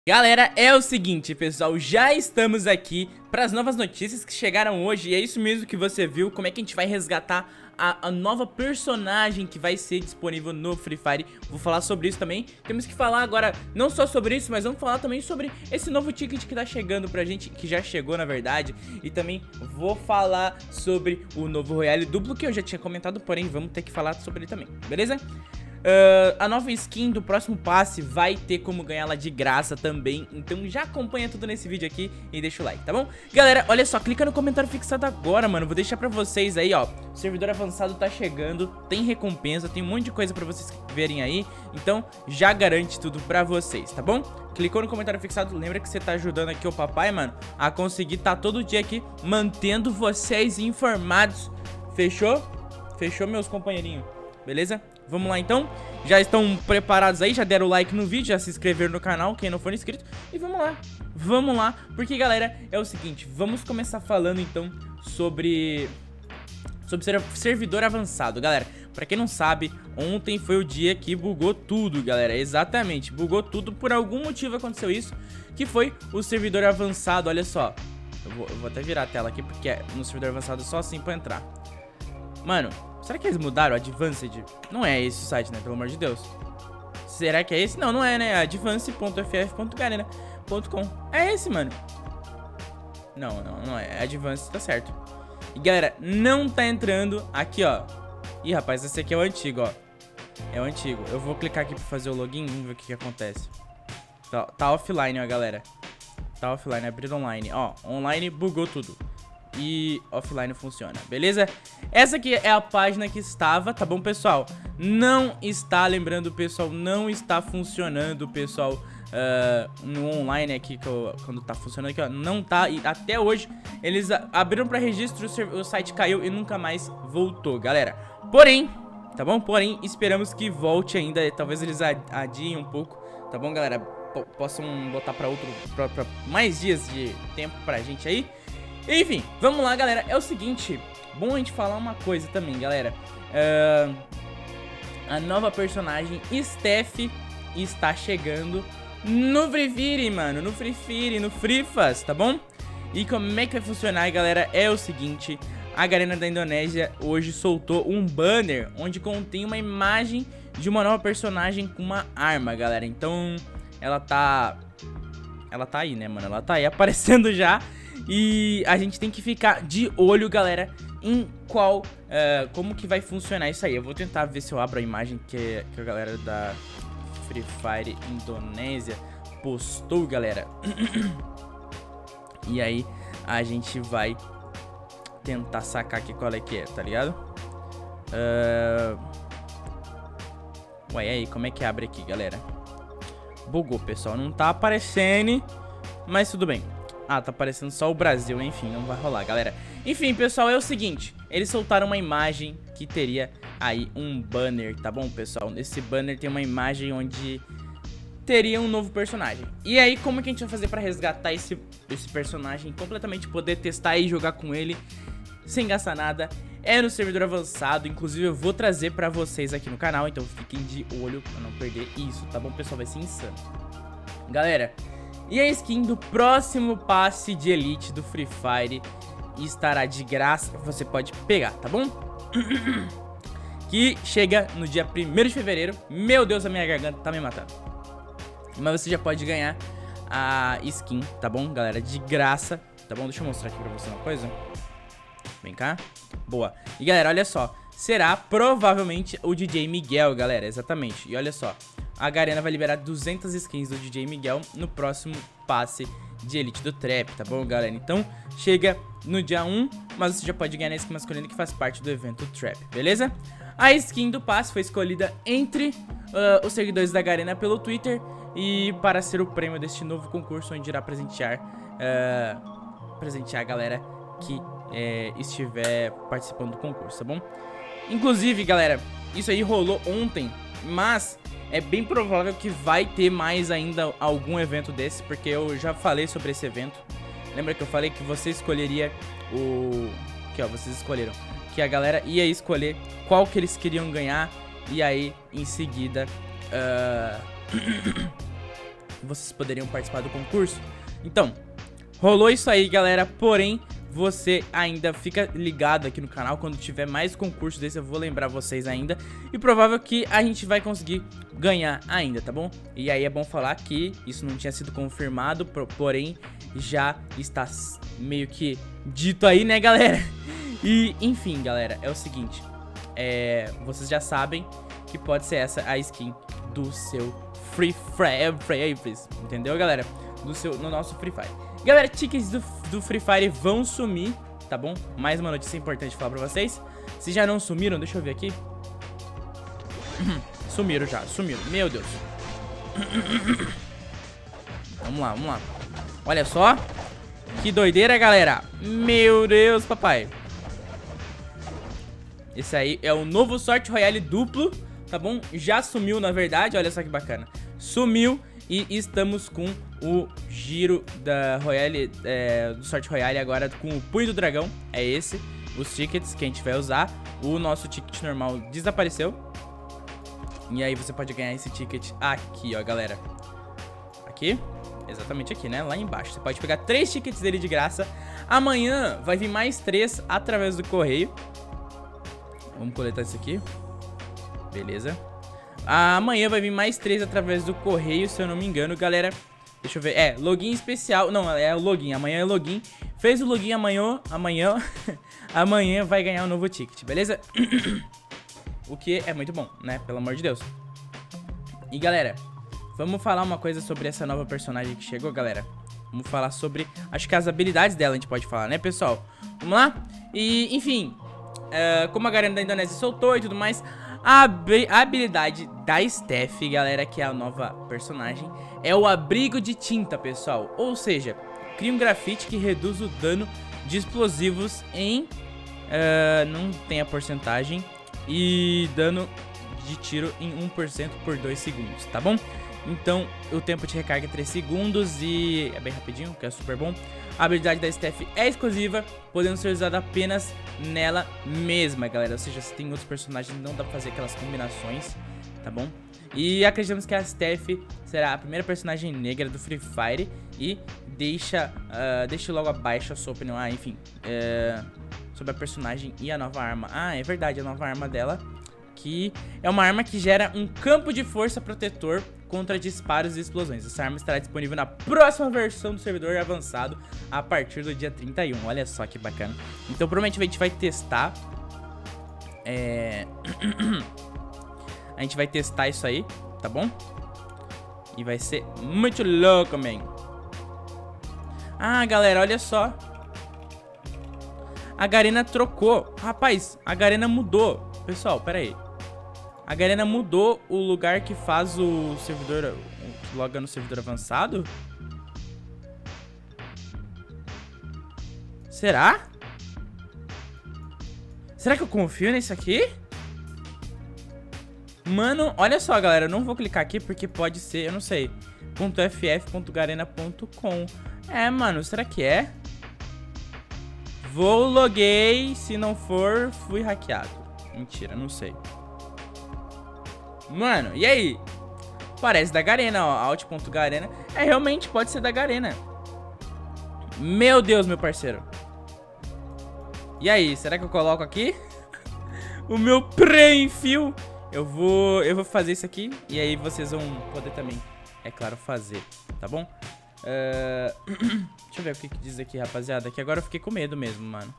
Galera, é o seguinte, pessoal, já estamos aqui para as novas notícias que chegaram hoje. E é isso mesmo que você viu, como é que a gente vai resgatar a nova personagem que vai ser disponível no Free Fire. Vou falar sobre isso também. Temos que falar agora não só sobre isso, mas vamos falar também sobre esse novo ticket que tá chegando pra gente, que já chegou na verdade. E também vou falar sobre o novo Royale duplo que eu já tinha comentado, porém vamos ter que falar sobre ele também, beleza? A nova skin do próximo passe vai ter como ganhá-la de graça também. Então já acompanha tudo nesse vídeo aqui e deixa o like, tá bom? Galera, olha só, clica no comentário fixado agora, mano. Vou deixar pra vocês aí, ó. O servidor avançado tá chegando, tem recompensa, tem um monte de coisa pra vocês verem aí. Então já garante tudo pra vocês, tá bom? Clicou no comentário fixado, lembra que você tá ajudando aqui o papai, mano, a conseguir tá todo dia aqui mantendo vocês informados. Fechou? Fechou, meus companheirinhos? Beleza? Vamos lá então, já estão preparados aí, já deram o like no vídeo, já se inscreveram no canal, quem não for inscrito. E vamos lá, porque galera, é o seguinte, vamos começar falando então sobre servidor avançado. Galera, pra quem não sabe, ontem foi o dia que bugou tudo, galera, exatamente, bugou tudo, por algum motivo aconteceu isso, que foi o servidor avançado. Olha só, eu vou até virar a tela aqui, porque no servidor avançado é só assim pra entrar. Mano, será que eles mudaram o Advanced? Não é esse o site, né? Pelo amor de Deus. Será que é esse? Não, não é, né? Advance.ff.garena.com. É esse, mano. Não é. Advance, tá certo. E galera, não tá entrando aqui, ó. Ih, rapaz, esse aqui é o antigo, ó. É o antigo. Eu vou clicar aqui pra fazer o login. Vamos ver o que acontece. Tá offline, ó, galera. Tá offline, abrir online. Ó, online bugou tudo. E offline funciona, beleza? Essa aqui é a página que estava, tá bom, pessoal? Não está, lembrando, pessoal, não está funcionando, pessoal, no online aqui, quando tá funcionando aqui, ó, não tá. E até hoje, eles abriram pra registro, o site caiu e nunca mais voltou, galera. Porém, tá bom? Porém, esperamos que volte ainda, talvez eles adiem um pouco, tá bom, galera? Possam botar pra mais dias de tempo pra gente aí. Enfim, vamos lá, galera. É o seguinte, bom a gente falar uma coisa também, galera. A nova personagem Steph está chegando no Free Fire, mano. No Free Fire, no Frifas, tá bom? E como é que vai funcionar, galera? É o seguinte, a Garena da Indonésia hoje soltou um banner onde contém uma imagem de uma nova personagem com uma arma, galera. Então, ela tá aí, né, mano? Ela tá aí aparecendo já. E a gente tem que ficar de olho, galera, em como que vai funcionar isso aí. Eu vou tentar ver se eu abro a imagem que a galera da Free Fire Indonésia postou, galera. E aí a gente vai tentar sacar aqui qual é que é, tá ligado? Ué, aí, como é que abre aqui, galera? Bugou, pessoal, não tá aparecendo, mas tudo bem. Ah, tá aparecendo só o Brasil, enfim, não vai rolar, galera. Enfim, pessoal, é o seguinte, eles soltaram uma imagem que teria aí um banner, tá bom, pessoal? Nesse banner tem uma imagem onde teria um novo personagem. E aí, como que a gente vai fazer pra resgatar esse personagem, completamente poder testar e jogar com ele sem gastar nada? É no servidor avançado, inclusive eu vou trazer pra vocês aqui no canal, então fiquem de olho pra não perder isso, tá bom, pessoal? Vai ser insano. Galera, e a skin do próximo passe de Elite do Free Fire estará de graça, você pode pegar, tá bom? Que chega no dia 1º de fevereiro. Meu Deus, a minha garganta tá me matando. Mas você já pode ganhar a skin, tá bom, galera? De graça, tá bom? Deixa eu mostrar aqui pra você uma coisa. Vem cá. Boa. E galera, olha só, será provavelmente o DJ Miguel, galera, exatamente. E olha só, a Garena vai liberar 200 skins do DJ Miguel no próximo passe de Elite do Trap, tá bom, galera? Então, chega no dia 1, mas você já pode ganhar a skin masculina que faz parte do evento Trap, beleza? A skin do passe foi escolhida entre os seguidores da Garena pelo Twitter e para ser o prêmio deste novo concurso, onde irá presentear a galera que estiver participando do concurso, tá bom? Inclusive, galera, isso aí rolou ontem, mas é bem provável que vai ter mais ainda algum evento desse, porque eu já falei sobre esse evento. Lembra que eu falei que você escolheria Aqui, ó, vocês escolheram que a galera ia escolher qual que eles queriam ganhar. E aí, em seguida, vocês poderiam participar do concurso. Então, rolou isso aí, galera, porém, você ainda fica ligado aqui no canal. Quando tiver mais concursos desse, eu vou lembrar vocês ainda. E provável que a gente vai conseguir ganhar ainda, tá bom? E aí é bom falar que isso não tinha sido confirmado, porém, já está meio que dito aí, né, galera? E, enfim, galera, é o seguinte. Vocês já sabem que pode ser essa a skin do seu Free Fire, entendeu, galera? No nosso Free Fire. Galera, tickets do Free Fire vão sumir, tá bom? Mais uma notícia importante falar pra vocês. Se já não sumiram, deixa eu ver aqui. Sumiram. Meu Deus. Vamos lá. Olha só. Que doideira, galera. Meu Deus, papai. Esse aí é o novo Sorte Royale duplo, tá bom? Já sumiu, na verdade, olha só que bacana. Sumiu e estamos com o giro da Royale, do Sorte Royale agora com o Punho do Dragão. É esse, os tickets que a gente vai usar. O nosso ticket normal desapareceu. E aí você pode ganhar esse ticket aqui, ó, galera. Aqui, exatamente aqui, né? Lá embaixo. Você pode pegar 3 tickets dele de graça. Amanhã vai vir mais 3 através do correio. Vamos coletar isso aqui. Beleza. Amanhã vai vir mais 3 através do correio, se eu não me engano, galera. Deixa eu ver. Login especial. Não, é o login. Amanhã é login. Fez o login amanhã. Amanhã vai ganhar um novo ticket, beleza? O que é muito bom, né? Pelo amor de Deus. E, galera, vamos falar uma coisa sobre essa nova personagem que chegou, galera. Vamos falar sobre, acho que as habilidades dela a gente pode falar, né, pessoal? Vamos lá? E, enfim... como a Garena da Indonésia soltou e tudo mais, a habilidade da Steph, galera, que é a nova personagem, é o abrigo de tinta, pessoal. Ou seja, cria um grafite que reduz o dano de explosivos em... não tem a porcentagem. E dano de tiro em 1% por 2 segundos, tá bom? Então, o tempo de recarga é 3 segundos e é bem rapidinho, que é super bom. A habilidade da Steph é exclusiva, podendo ser usada apenas nela mesma, galera. Ou seja, se tem outros personagens, não dá pra fazer aquelas combinações, tá bom? E acreditamos que a Steph será a primeira personagem negra do Free Fire. E deixa logo abaixo a sua opinião, enfim, sobre a personagem e a nova arma. É verdade, a nova arma dela, que é uma arma que gera um campo de força protetor contra disparos e explosões. Essa arma estará disponível na próxima versão do servidor avançado a partir do dia 31. Olha só que bacana. Então provavelmente a gente vai testar. A gente vai testar isso aí, tá bom? E vai ser muito louco, man. Galera, olha só. A Garena trocou. Rapaz, a Garena mudou. Pessoal, pera aí. A Garena mudou o lugar que faz o servidor, que loga no servidor avançado? Será? Será que eu confio nesse aqui? Mano, olha só, galera. Eu não vou clicar aqui porque pode ser, eu não sei, .ff.garena.com. Mano, será que é? Vou loguei. Se não for, fui hackeado. Mentira, não sei. Mano, e aí? Parece da Garena, ó. Alt.garena. Realmente pode ser da Garena. Meu Deus, meu parceiro. E aí, será que eu coloco aqui? O meu pré-enfio. Eu vou fazer isso aqui. E aí vocês vão poder também, é claro, fazer. Tá bom? Deixa eu ver o que diz aqui, rapaziada. Que agora eu fiquei com medo mesmo, mano.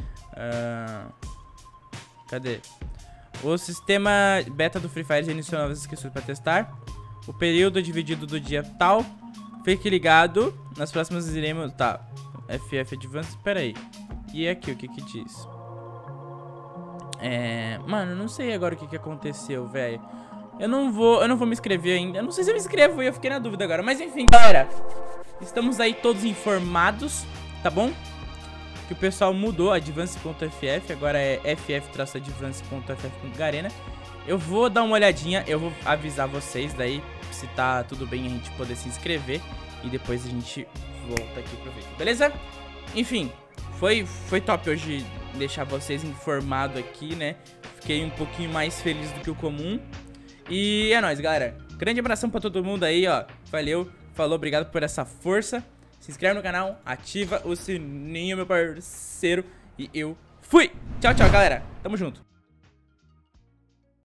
Cadê? O sistema beta do Free Fire já iniciou novas inscrições para testar. O período é dividido do dia tal. Fique ligado. Nas próximas iremos... Tá. FF Advanced. Pera aí. E aqui, o que diz? Mano, eu não sei agora o que aconteceu, velho. Eu não vou me inscrever ainda. Eu não sei se eu me inscrevo e eu fiquei na dúvida agora. Mas enfim, galera. Estamos aí todos informados, tá bom? Que o pessoal mudou, advance.ff, agora é ff-advance.ff.garena. Eu vou dar uma olhadinha, eu vou avisar vocês daí, se tá tudo bem a gente poder se inscrever. E depois a gente volta aqui pro vídeo, beleza? Enfim, foi top hoje deixar vocês informados aqui, né? Fiquei um pouquinho mais feliz do que o comum. E é nóis, galera. Grande abração pra todo mundo aí, ó. Valeu. Falou, obrigado por essa força. Se inscreve no canal, ativa o sininho, meu parceiro. E eu fui! Tchau, tchau, galera. Tamo junto.